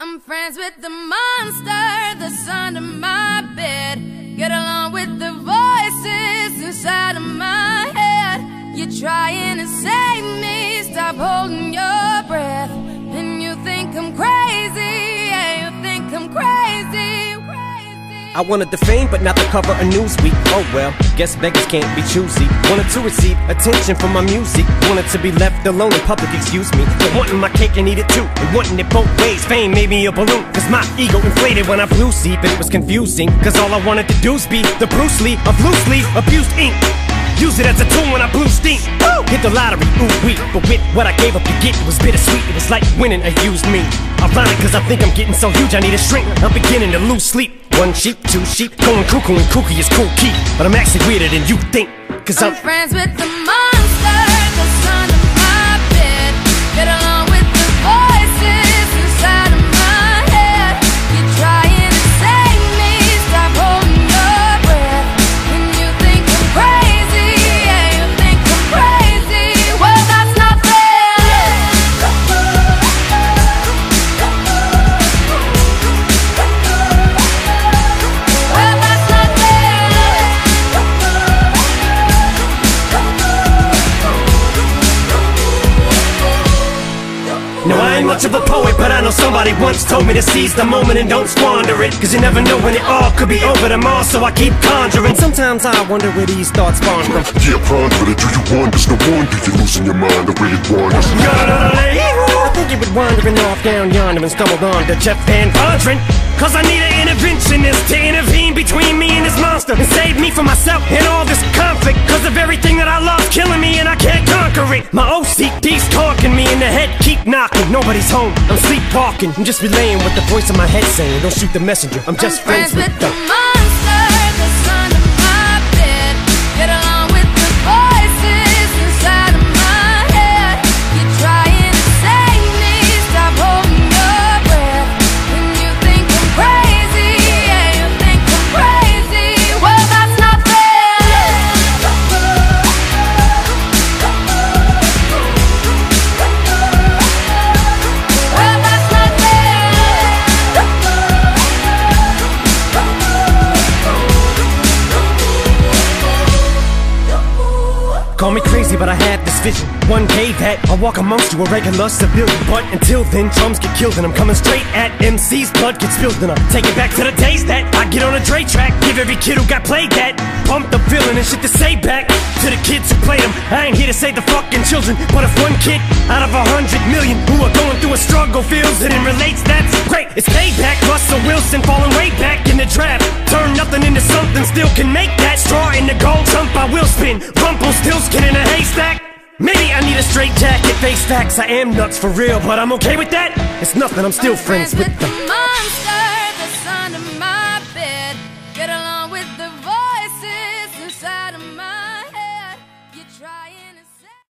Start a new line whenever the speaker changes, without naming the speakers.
I'm friends with the monster that's under my bed. Get along with the voices inside of my head. You're trying to save me, stop holding your breath. And you think I'm crazy, yeah, you think I'm crazy.
I wanted the fame, but not the cover of Newsweek. Oh well, guess beggars can't be choosy. Wanted to receive attention from my music. Wanted to be left alone in public, excuse me. But wanting my cake and eat it too, and wanting it both ways. Fame made me a balloon, cause my ego inflated when I flew sleep. And it was confusing, cause all I wanted to do was be the Bruce Lee of loosely abused ink. Use it as a tool when I blew steam. Woo! Hit the lottery, ooh wee. But with what I gave up to get, it was bittersweet. It was like winning a used me. Ironic, cause I think I'm getting so huge I need a shrink. I'm beginning to lose sleep. One sheep, two sheep, going cuckoo and kooky is cool key. But I'm actually weirder than you think, cause I'm
friends with the monster that's under my bed. Get along with the voices inside of my head. You're trying to save me, stop holding your breath. And you think I'm crazy, yeah, you think I'm crazy. Well, that's not fair. Well, that's not fair.
No, I ain't much of a poet, but I know somebody once told me to seize the moment and don't squander it. Cause you never know when it all could be over tomorrow, so I keep conjuring. Sometimes I wonder where these thoughts spawn from.
Yeah, ponder it, do you wonder? No wonder you're losing your mind the way it wanders.
I think you were wandering off down yonder and stumbled on to Jeff Van Vondren. Cause I need an interventionist to intervene between me and this monster and save me from myself and all this conflict. Cause of everything that I love's killing me and I can't conquer it. My OCD's talking me in the head, keep knocking. Nobody's home, I'm sleepwalking. I'm just relaying what the voice in my head saying. Don't shoot the messenger, I'm just friends with the
monster that's under my bed. Get along with the voices inside of my head. You're trying to save me, stop holding your breath. And you think I'm crazy, yeah, you think I'm crazy. Well, that's not fair. Well, that's not
Call me crazy, but I had this vision. One day that I'll walk amongst you, a regular civilian. But until then, drums get killed and I'm coming straight at MC's blood gets spilled. And I take it back to the days that I get on a Dre track. Give every kid who got played that pump the feeling and shit to say back to the kids who played them. I ain't here to save the fucking children, but if one kid out of 100 million who are going through a struggle feels it and relates, that's great. It's payback. Russell Wilson falling way back in the draft. Turn nothing into something, still can make that. Straw in the gold jump, I will spin. Rumpelstiltskin in a haystack. Maybe I need a straight jacket, face facts. I am nuts for real, but I'm okay with that. It's nothing, I'm still friends with the
monster.